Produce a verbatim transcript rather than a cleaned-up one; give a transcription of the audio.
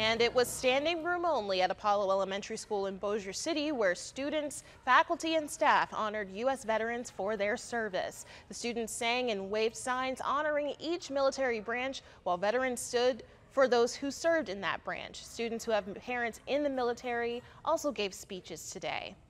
And it was standing room only at Apollo Elementary School in Bossier City, where students, faculty, and staff honored U S veterans for their service. The students sang and waved signs honoring each military branch, while veterans stood for those who served in that branch. Students who have parents in the military also gave speeches today.